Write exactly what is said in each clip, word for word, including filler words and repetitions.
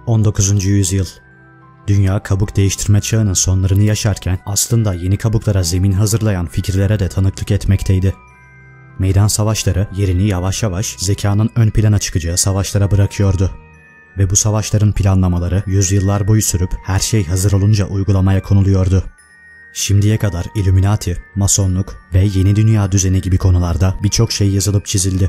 on dokuzuncu yüzyıl. Dünya kabuk değiştirme çağının sonlarını yaşarken aslında yeni kabuklara zemin hazırlayan fikirlere de tanıklık etmekteydi. Meydan savaşları yerini yavaş yavaş zekanın ön plana çıkacağı savaşlara bırakıyordu. Ve bu savaşların planlamaları yüzyıllar boyu sürüp her şey hazır olunca uygulamaya konuluyordu. Şimdiye kadar Illuminati, Masonluk ve yeni dünya düzeni gibi konularda birçok şey yazılıp çizildi.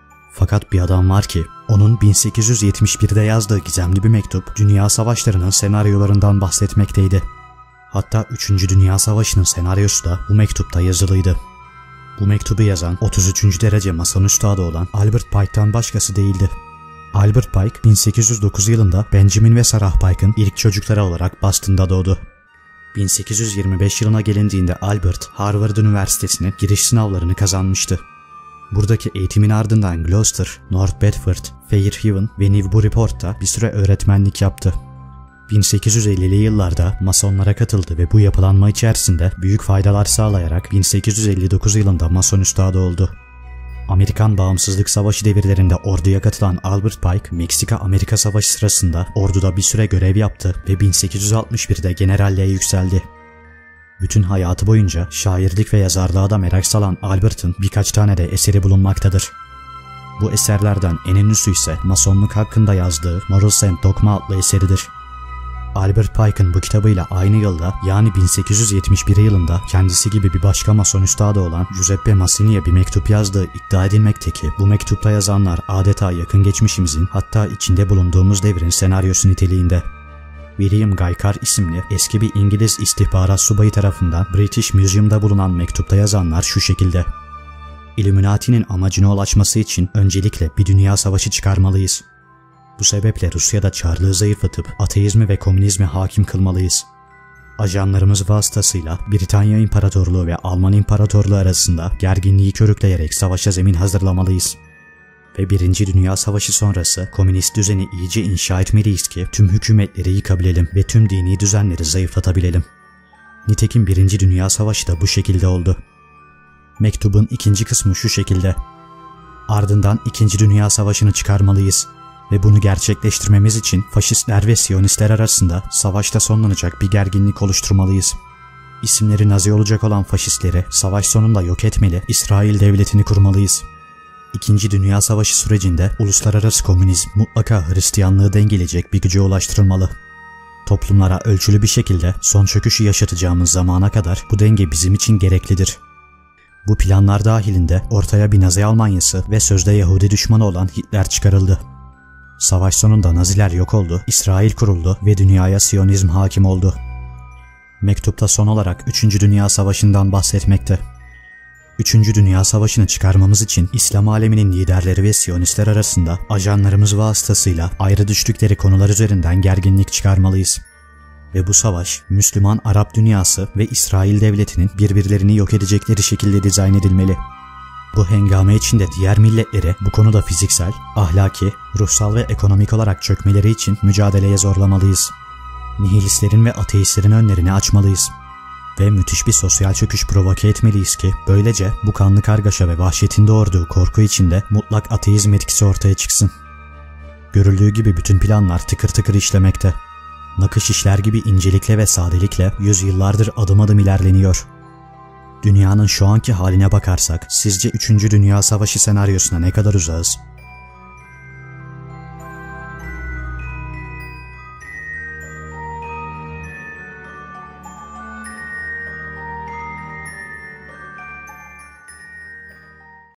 Fakat bir adam var ki, onun bin sekiz yüz yetmiş birde yazdığı gizemli bir mektup, dünya savaşlarının senaryolarından bahsetmekteydi. Hatta üçüncü. Dünya Savaşı'nın senaryosu da bu mektupta yazılıydı. Bu mektubu yazan otuz üçüncü derece mason üstadı olan Albert Pike'tan başkası değildi. Albert Pike, bin sekiz yüz dokuz yılında Benjamin ve Sarah Pike'ın ilk çocukları olarak Boston'da doğdu. bin sekiz yüz yirmi beş yılına gelindiğinde Albert, Harvard Üniversitesi'ne giriş sınavlarını kazanmıştı. Buradaki eğitimin ardından Gloucester, North Bedford, Fairhaven ve Newburyport'ta bir süre öğretmenlik yaptı. bin sekiz yüz ellili yıllarda Masonlara katıldı ve bu yapılanma içerisinde büyük faydalar sağlayarak bin sekiz yüz elli dokuz yılında Mason üstadı oldu. Amerikan Bağımsızlık Savaşı devirlerinde orduya katılan Albert Pike, Meksika-Amerika Savaşı sırasında orduda bir süre görev yaptı ve bin sekiz yüz altmış birde generalliğe yükseldi. Bütün hayatı boyunca şairlik ve yazarlığa da merak salan Albert'ın birkaç tane de eseri bulunmaktadır. Bu eserlerden en ünlüsü ise Masonluk hakkında yazdığı Morals and Dogma adlı eseridir. Albert Pike'ın bu kitabıyla aynı yılda, yani bin sekiz yüz yetmiş bir yılında kendisi gibi bir başka Mason üstadı olan Giuseppe Mazzini'ye bir mektup yazdığı iddia edilmekte ki bu mektupta yazanlar adeta yakın geçmişimizin, hatta içinde bulunduğumuz devrin senaryosu niteliğinde. William Guy Carr isimli eski bir İngiliz istihbarat subayı tarafından British Museum'da bulunan mektupta yazanlar şu şekilde: Illuminati'nin amacına ulaşması için öncelikle bir dünya savaşı çıkarmalıyız. Bu sebeple Rusya'da Çarlığı zayıflatıp ateizmi ve komünizmi hakim kılmalıyız. Ajanlarımız vasıtasıyla Britanya İmparatorluğu ve Alman İmparatorluğu arasında gerginliği körükleyerek savaşa zemin hazırlamalıyız. Ve Birinci Dünya Savaşı sonrası komünist düzeni iyice inşa etmeliyiz ki tüm hükümetleri yıkabilelim ve tüm dini düzenleri zayıflatabilelim. Nitekim Birinci Dünya Savaşı da bu şekilde oldu. Mektubun ikinci kısmı şu şekilde: Ardından İkinci Dünya Savaşı'nı çıkarmalıyız ve bunu gerçekleştirmemiz için faşistler ve siyonistler arasında savaşta sonlanacak bir gerginlik oluşturmalıyız. İsimleri Nazi olacak olan faşistleri savaş sonunda yok etmeli, İsrail devletini kurmalıyız. İkinci Dünya Savaşı sürecinde uluslararası komünizm mutlaka Hristiyanlığı dengeleyecek bir güce ulaştırılmalı. Toplumlara ölçülü bir şekilde son çöküşü yaşatacağımız zamana kadar bu denge bizim için gereklidir. Bu planlar dahilinde ortaya bir Nazi Almanyası ve sözde Yahudi düşmanı olan Hitler çıkarıldı. Savaş sonunda Naziler yok oldu, İsrail kuruldu ve dünyaya Siyonizm hakim oldu. Mektupta son olarak üçüncü. Dünya Savaşı'ndan bahsetmekte. üçüncü. Dünya Savaşı'nı çıkarmamız için İslam aleminin liderleri ve Siyonistler arasında ajanlarımız vasıtasıyla ayrı düştükleri konular üzerinden gerginlik çıkarmalıyız. Ve bu savaş, Müslüman Arap dünyası ve İsrail devletinin birbirlerini yok edecekleri şekilde dizayn edilmeli. Bu hengame içinde diğer milletleri bu konuda fiziksel, ahlaki, ruhsal ve ekonomik olarak çökmeleri için mücadeleye zorlamalıyız. Nihilistlerin ve ateistlerin önlerini açmalıyız. Ve müthiş bir sosyal çöküş provoke etmeliyiz ki böylece bu kanlı kargaşa ve vahşetin doğurduğu korku içinde mutlak ateizm etkisi ortaya çıksın. Görüldüğü gibi bütün planlar tıkır tıkır işlemekte. Nakış işler gibi incelikle ve sadelikle yüzyıllardır adım adım ilerleniyor. Dünyanın şu anki haline bakarsak sizce üçüncü. Dünya Savaşı senaryosuna ne kadar uzağız?